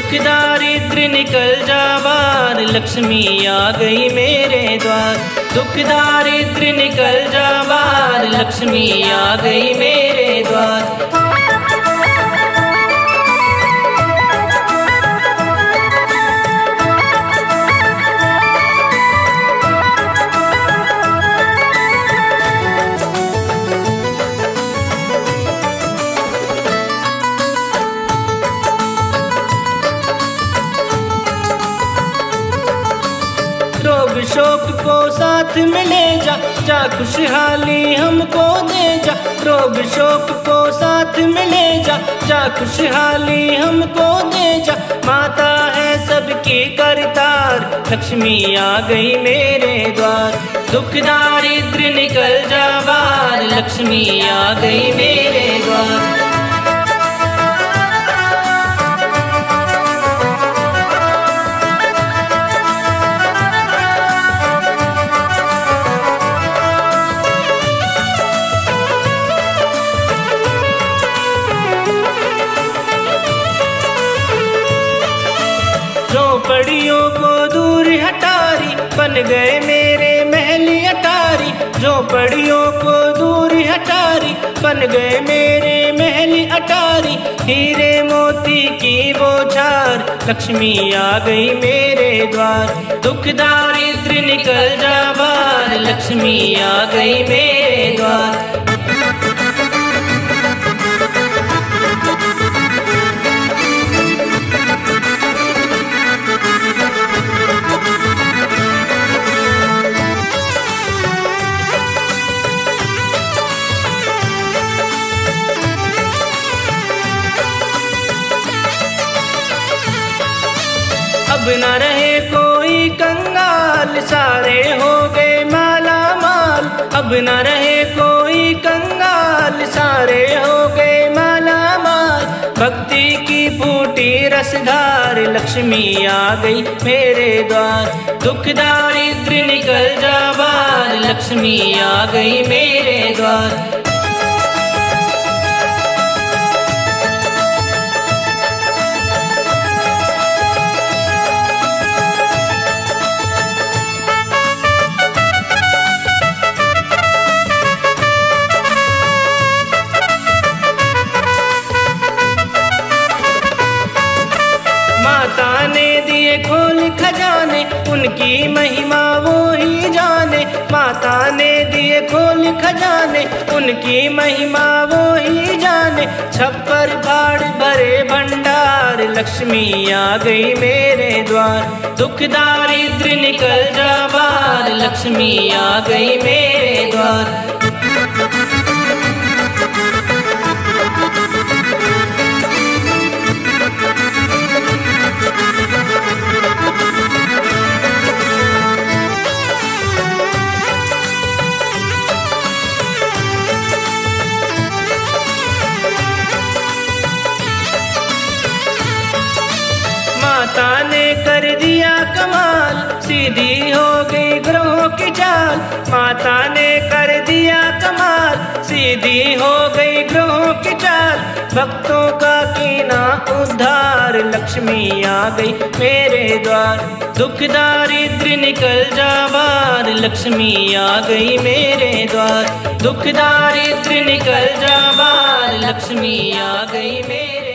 दुख दारिद्र निकल जा बार, लक्ष्मी आ गई मेरे द्वार। दुख दारिद्र निकल जा बार, लक्ष्मी आ गई मेरे द्वार। रोग शोक को साथ में ले जा, जा खुशहाली हमको दे जा। रोग शोक को साथ में ले जा, जा खुशहाली हमको दे जा। माता है सबकी करतार, लक्ष्मी आ गई मेरे द्वार। दुख दारिद्र निकल जा बार, लक्ष्मी आ गई मेरे द्वार। झोपड़ियों को दूर हटारी, बन गए मेरे महल अटारी। झोपड़ियों को दूर हटारी, बन गए मेरे महल अटारी। हीरे मोती की बौछार, लक्ष्मी आ गई मेरे द्वार। दुख दारिद्र निकल जा बार, लक्ष्मी आ गई मेरे द्वार। अब न रहे कोई कंगाल, सारे हो गए माला माल। अब न रहे कोई कंगाल, सारे हो गए माला माल। भक्ति की फूटी रसधार, लक्ष्मी आ गई मेरे द्वार। दुख दारिद्र निकल जा बार, लक्ष्मी आ गई मेरे द्वार। माता ने दिए खोल खजाने, उनकी महिमा वो ही जाने। माता ने दिए खोल खजाने, उनकी महिमा वो ही जाने। छप्पर फाड़ भरे भंडार, लक्ष्मी आ गई मेरे द्वार। दुख दारिद्र निकल जा बार, लक्ष्मी आ गई मेरे द्वार। माता ने कर दिया कमाल, सीधी हो गई ग्रहों की चाल। माता ने कर दिया कमाल, सीधी हो गई ग्रहों की चाल। भक्तों का कीना उद्धार, लक्ष्मी आ गई मेरे द्वार। दुख दारिद्र निकल जा बार, लक्ष्मी आ गई मेरे द्वार। दुख दारिद्र निकल जा बार, लक्ष्मी आ गई मेरे